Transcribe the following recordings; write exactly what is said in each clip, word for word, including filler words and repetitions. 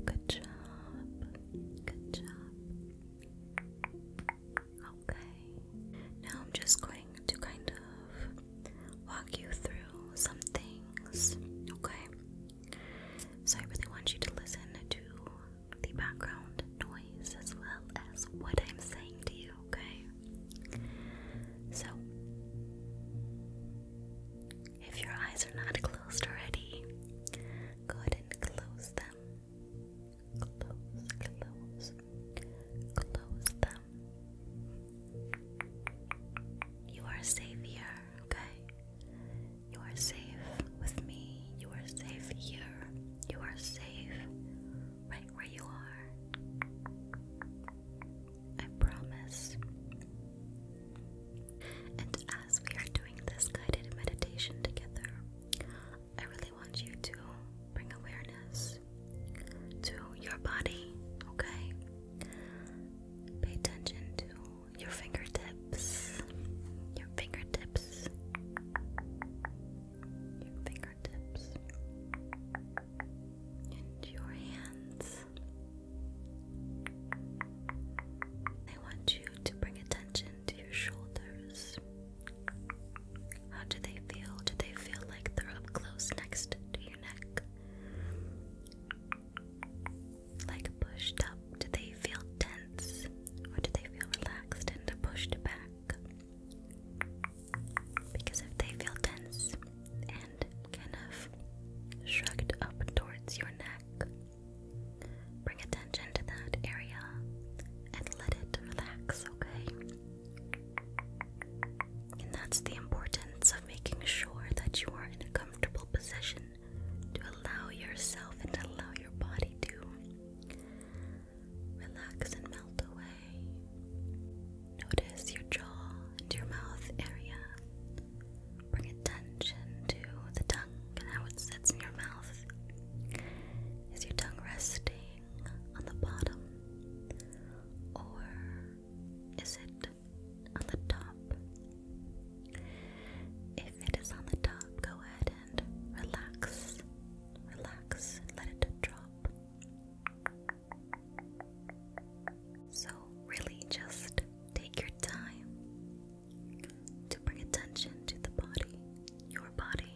Good job. Good job. Okay. Now I'm just going to kind of walk you through some things. Okay. So I really want you to listen to the background noise as well as what I'm saying to you, okay? So, if your eyes are not closed already, go ahead and close them. Close, close, close them. You are safe here, okay? You are safe with me. You are safe here. You are safe right where you are. I promise. And as we are doing this guided meditation together, I really want you to bring awareness to your body, okay? Pay attention to your fingertips, your fingertips, your fingertips, and your hands. I want you to bring attention to your shoulders. How do they feel? Do they feel like they're up close next to your neck? Like pushed up? Do they feel tense? Or do they feel relaxed and pushed back? Because if they feel tense and kind of shrugged up towards your neck, bring attention to that area and let it relax, okay? And that's the importance of making sure that you are in a comfortable position to allow yourself and allow your body to relax and melt away. Notice your jaw and your mouth area. Bring attention to the tongue and how it sits in your mouth. Is your tongue resting on the bottom, or is it on the top? If it is on the top, go ahead and relax, relax, and let it drop. So really just take your time to bring attention to the body, your body.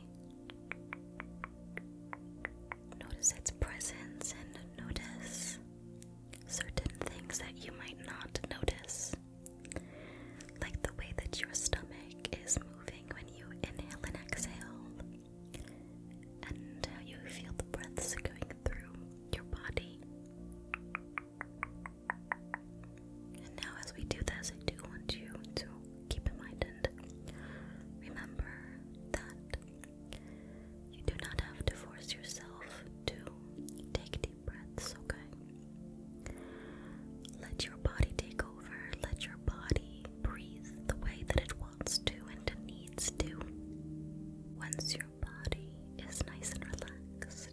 Notice its presence and notice certain things that you might not notice, like the way that your stomach is moving when you inhale and exhale, and how you feel the breaths going through your body. And now as we do this, I do want you to keep in mind and remember that you do not have to force yourself to take deep breaths, okay? Let your body take over. Let your body breathe the way that it wants to and needs to. Once your body is nice and relaxed,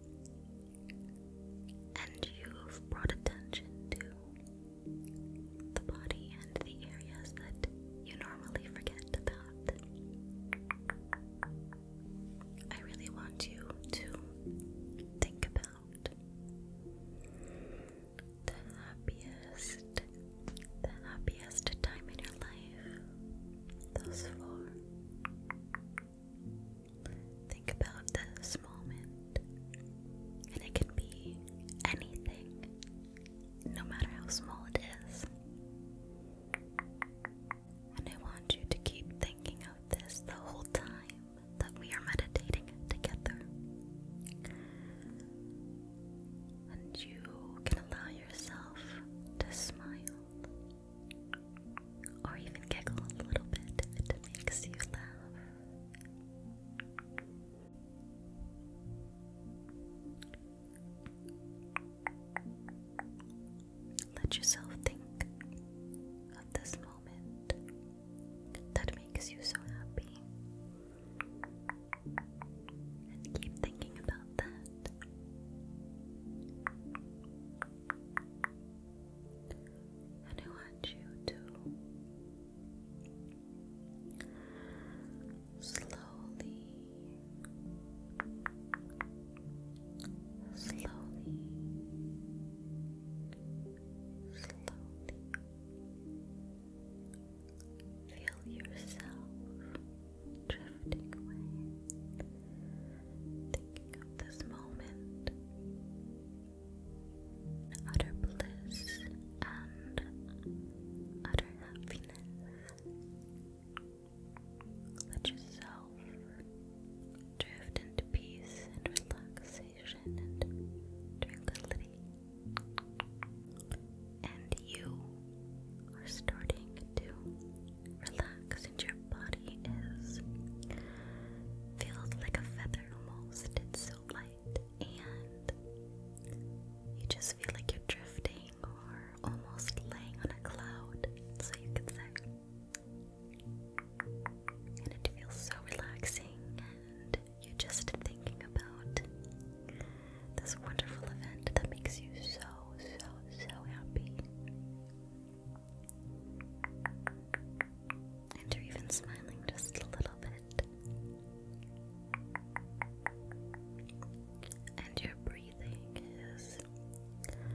and you've brought attention to the body and the areas that you normally forget about, I really want you to think about the happiest, the happiest time in your life thus far. Think about this moment, and it can be anything, no matter how small it is. And I want you to keep thinking of this the whole time that we are meditating together. And you can allow yourself to smile, or even giggle a little bit if it makes you laugh. Let yourself think of this moment that makes you so happy, and keep thinking about that. And I want you to slowly, slowly just feel like you're drifting or almost laying on a cloud, so you could say. And it feels so relaxing, and you're just thinking about this wonderful event that makes you so, so, so happy. And you're even smiling just a little bit. And your breathing is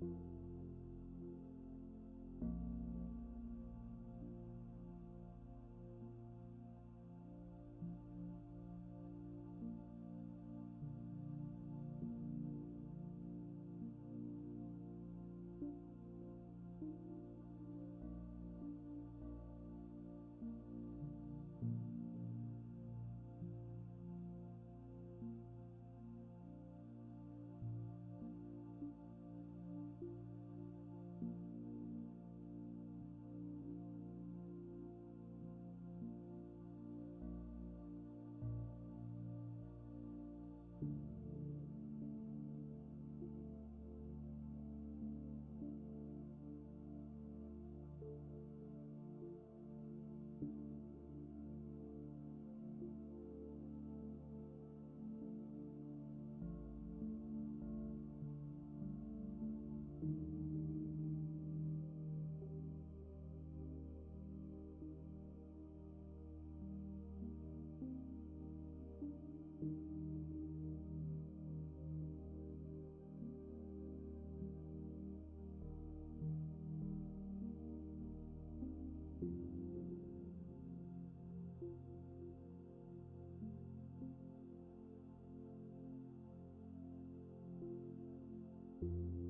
you.